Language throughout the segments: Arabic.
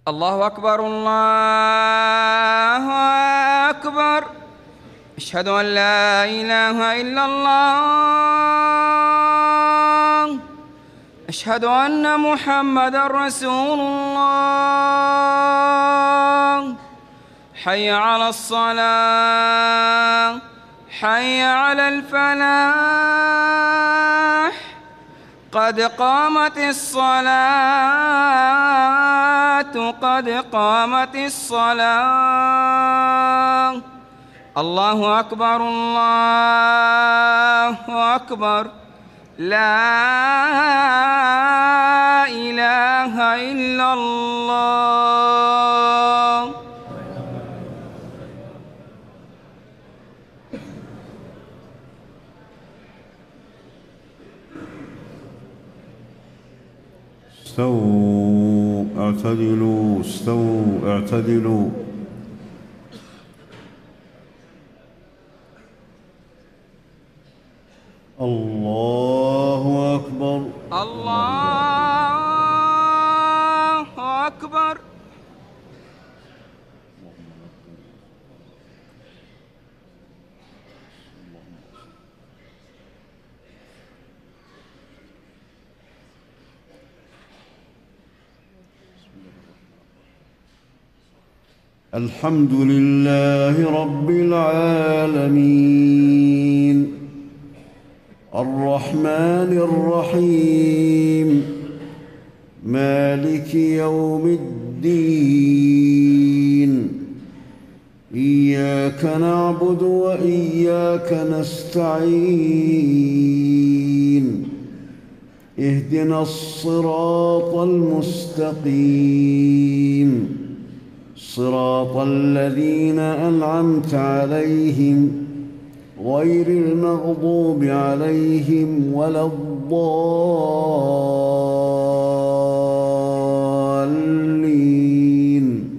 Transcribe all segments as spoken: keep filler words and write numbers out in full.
الله أكبر الله أكبر. أشهد أن لا إله إلا الله. أشهد أن محمدًا رسول الله. حي على الصلاة، حي على الفلاح، قد قامت الصلاة، قد قامت الصلاة. الله أكبر الله أكبر. لا إله إلا الله. استووا اعتدلوا استووا اعتدلوا. الله أكبر الله أكبر. الحمد لله رب العالمين الرحمن الرحيم مالك يوم الدين. إياك نعبد وإياك نستعين. اهدنا الصراط المستقيم صراط الذين أنعمت عليهم غير المغضوب عليهم ولا الضالين.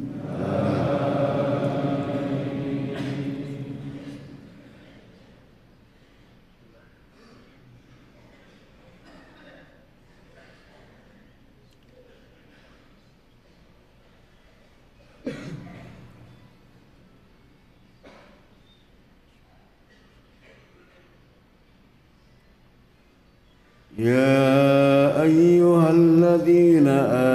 يا أيها الذين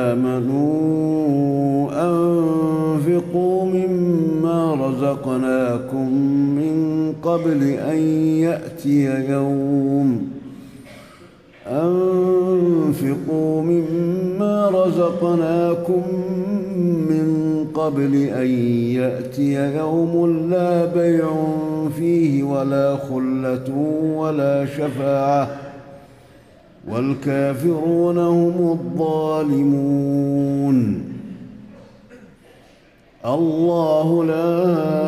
آمنوا أنفقوا مما رزقناكم من قبل أن يأتي يوم أنفقوا مما رزقناكم من قبل أن يأتي يوم لا بيع فيه ولا خلة ولا شفاعة والكافرون هم الظالمون. الله لا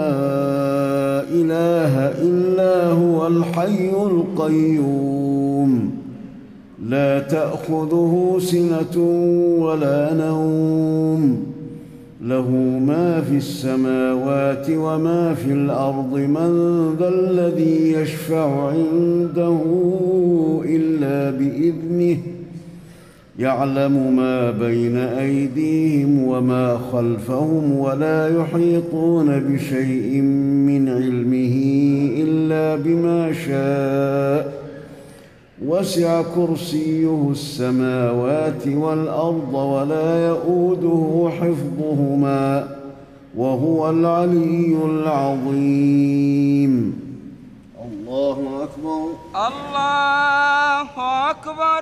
إله إلا هو الحي القيوم لا تأخذه سنة ولا نوم له ما في السماوات وما في الأرض. من ذا الذي يشفع عنده إلا بإذنه يعلم ما بين أيديهم وما خلفهم ولا يحيطون بشيء من علمه إلا بما شاء. وسع كرسيه السماوات والأرض ولا يئوده حفظهما وهو العلي العظيم. الله أكبر الله أكبر.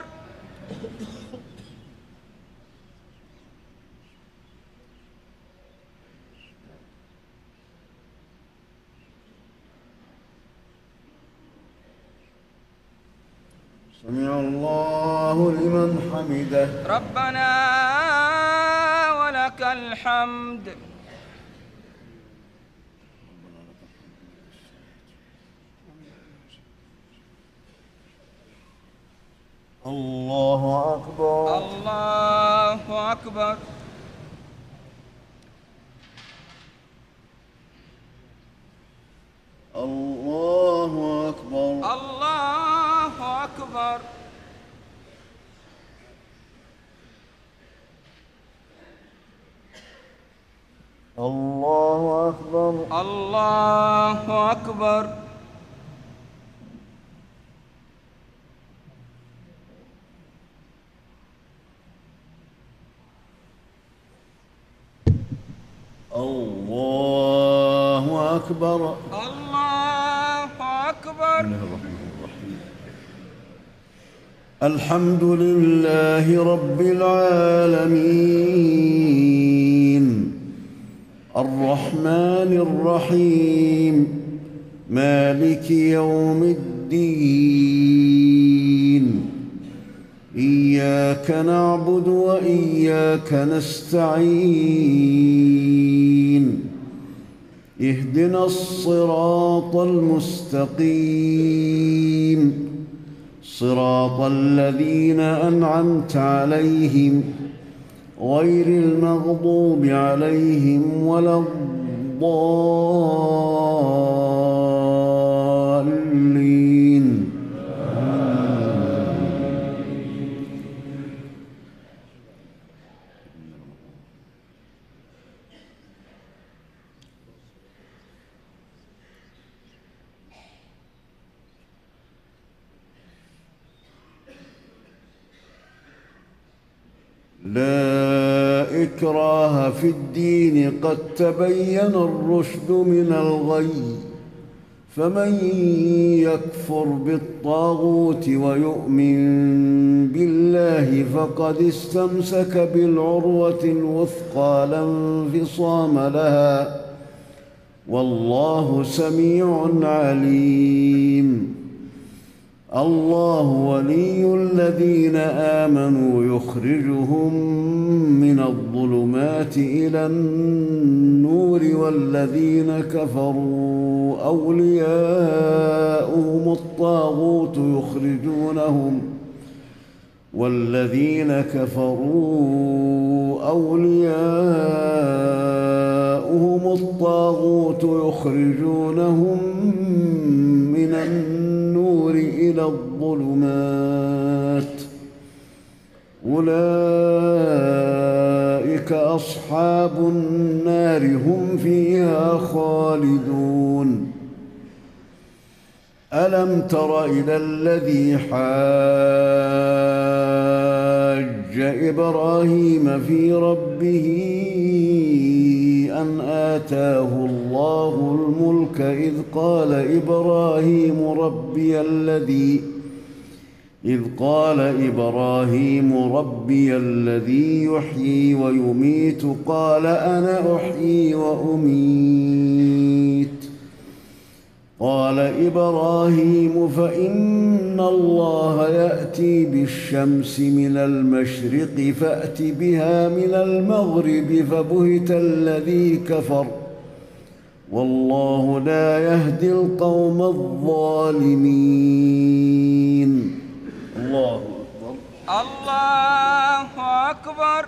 سمع الله لمن حمده. ربنا ولك الحمد. الله أكبر الله أكبر. الله أكبر الله أكبر. الله أكبر. الله أكبر. الله أكبر. الله أكبر. بسم الله الرحمن الرحيم. الحمد لله رب العالمين الرحمن الرحيم مالك يوم الدين إياك نعبد وإياك نستعين اهدنا الصراط المستقيم صراط الذين أنعمت عليهم غير المغضوب عليهم ولا الضالين. لا إكراه في الدين قد تبين الرشد من الغي فمن يكفر بالطاغوت ويؤمن بالله فقد استمسك بالعروة الوثقى لا انفصام لها والله سميع عليم. الله ولي الذين آمنوا يخرجهم من الظلمات إلى النور والذين كفروا أولياؤهم الطاغوت يخرجونهم والذين كفروا أولياؤهم الطاغوت يخرجونهم من النور إلى الظلمات أولئك أصحاب النار هم فيها خالدون. ألم تر إلى الذي حاج إبراهيم في ربه أن آتاه الله الملك إذ قال إبراهيم ربي الذي إذ قال إبراهيم ربي الذي يحيي ويميت قال أنا أحيي وأميت قال إبراهيم فإن الله يأتي بالشمس من المشرق فأت بها من المغرب فبهت الذي كفر والله لا يهدي القوم الظالمين. الله أكبر. الله أكبر.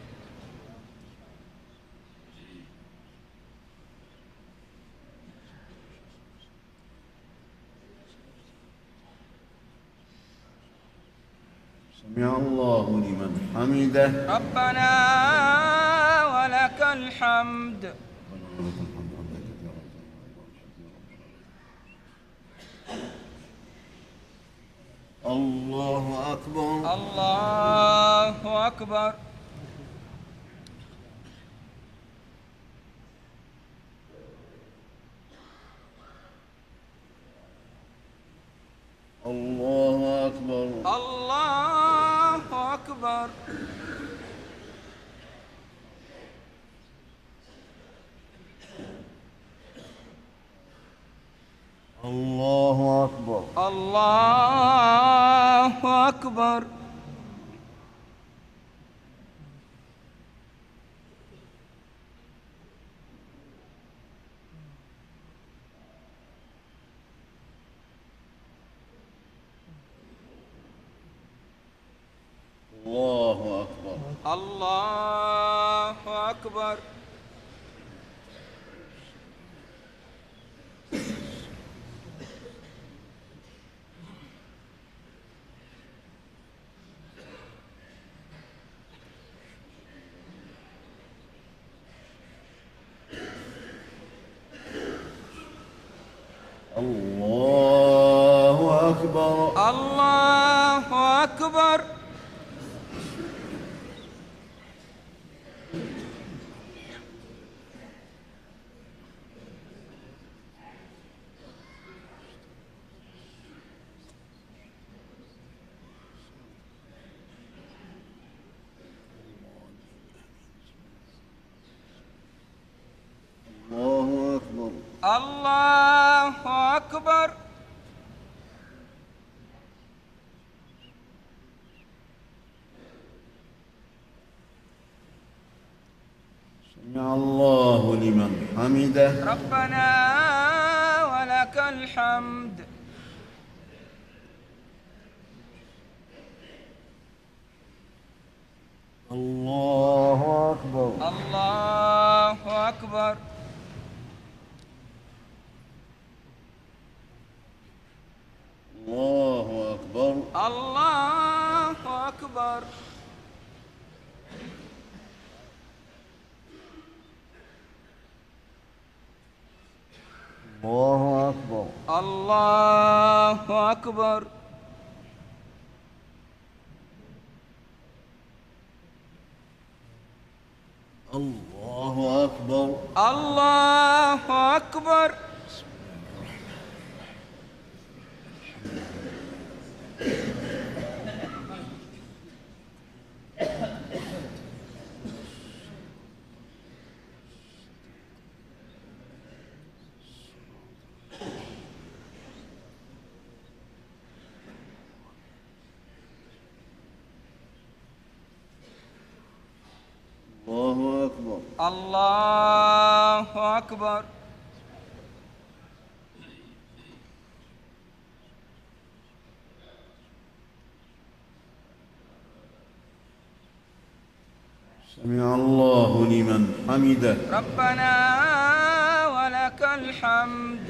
سمع الله لمن حمده. ربنا ولك الحمد. الله أكبر. الله أكبر. الله أكبر. الله أكبر. الله أكبر. الله أكبر. الله أكبر. الله أكبر. الله أكبر. سمع الله لمن حمده. ربنا ولك الحمد. الله أكبر. الله أكبر. الله أكبر. الله أكبر. الله أكبر. الله أكبر. الله أكبر. الله أكبر. الله أكبر. الله أكبر. سمع الله لمن حمده. ربنا ولك الحمد.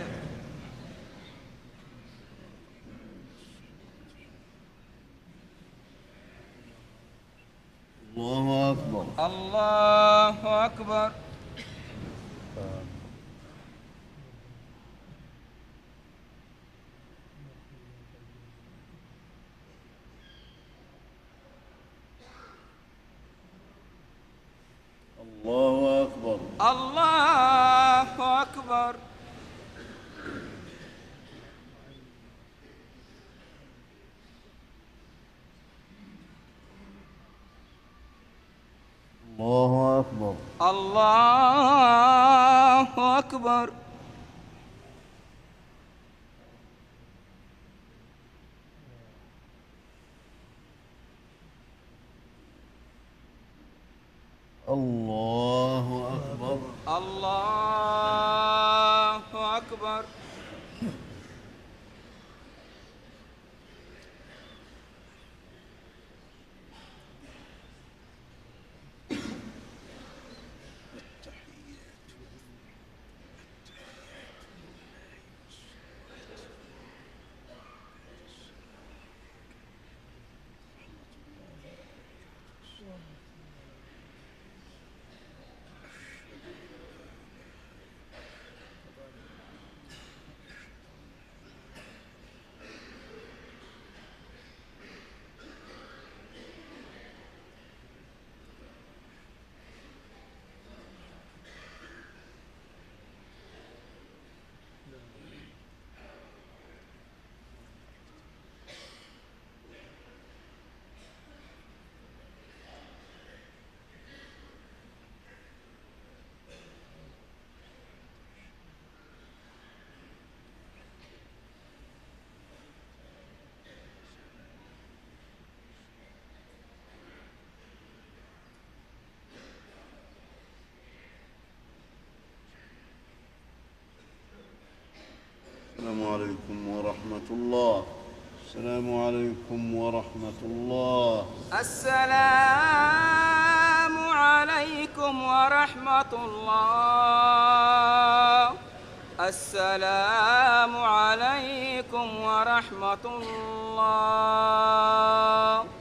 الله أكبر. الله أكبر. الله أكبر. الله أكبر. الله أكبر. الله أكبر. الله أكبر. الله أكبر. السلام عليكم ورحمة الله. السلام عليكم ورحمة الله. السلام عليكم ورحمة الله. السلام عليكم ورحمة الله.